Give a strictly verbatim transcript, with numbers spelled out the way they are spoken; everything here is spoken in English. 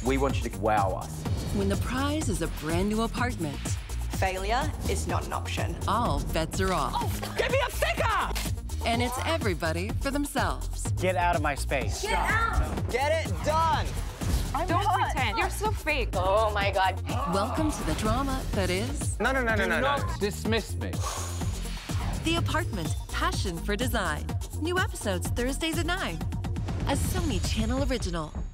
We want you to wow us. When the prize is a brand new apartment, failure is not an option. all bets are off. Oh, give me a sticker! And it's everybody for themselves. Get out of my space. Get out! Get it done! I'm Don't not. pretend. You're so fake. Oh, my God. Welcome to the drama that is No, no, no, no, Do no, not no. dismiss me. The Apartment, Passion for Design. New episodes Thursdays at nine. A Sony Channel original.